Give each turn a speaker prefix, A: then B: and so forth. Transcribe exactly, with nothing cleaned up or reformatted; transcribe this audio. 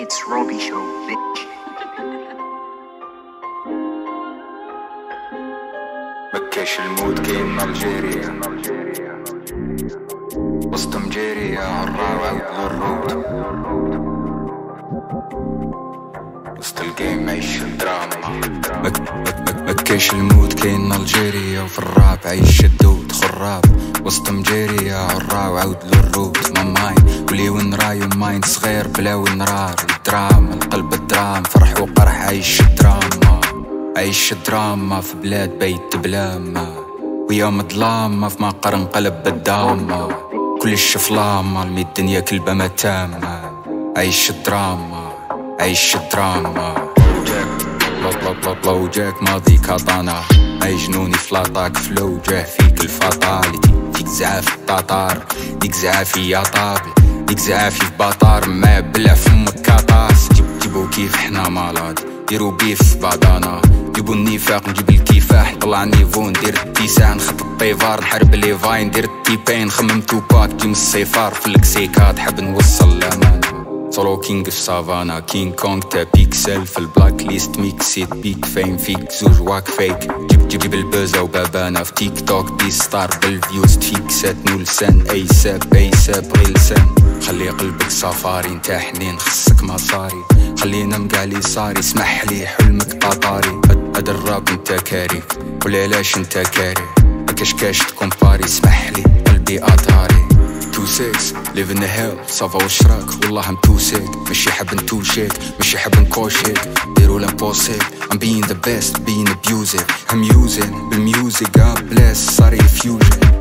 A: It's Robbie Show, bitch.
B: مكاش المود كاين الجيريا وسط مجيريا عرا وعود الرود وسط الجيم عيش الدراما. مكاش المود كاين الجيريا وفي الراب عيش الدود خراب وسط مجيريا عرا وعود للرود. ماماين ولي وين راي ماين صغير بلا وين رار الدراما القلب الدرام فرح وقرح عيش الدراما. عيش الدراما في بلاد بيت بلاما ويوم ظلامة في مقر انقلب بالدامة كلش فلامة المي الدنيا كلبة ما تامة. عيش الدراما عيش الدراما وجاك بلا بلا بلا وجاك ماضي كاطانا اي جنوني فلاطاك فلو جاه فيك الفاتاليتي فيك زعاف التطار ديك زعافي يا طابل ديك زعافي في باطار ما بلع فمك كاطاس. جيبو كيف حنا مالاد ديرو بيف بعضانا جيبو النفاق نجيب الكفاح طلع نيفو ندير التيساع نخط الطيفار نحارب لي فاين ندير التيبين خمم توباك جيم الصيفار في الكسيكات حاب نوصل لامان. سولو كينغ في سافانا كينغ كونغ تا بيكسل في البلاك ليست ميكسيت بيك فين فيك زوج واك فيك جيب جيب البوزة وبابانا في تيك توك دي ستار بالفيوز تفيكسات نو لسان اي ساب اي ساب غير لسان. خلي قلبك سفاري نتا حنين خصك مصاري خلينا مقالي صاري اسمح لي حلمك قطاري. هاد الراب نتا كاري ولالاش نتا كاري مكاش كاش تكومباري اسمح لي قلبي اطاري. تو سيكس live in the hell صافا وشراك والله ام تو سيك ماشي حاب نتوشيك ماشي حاب نكوشيك ديرو لامبوسيك I'm being the best being abusive I'm using بالميوزك اب بلاس صاري فيوجن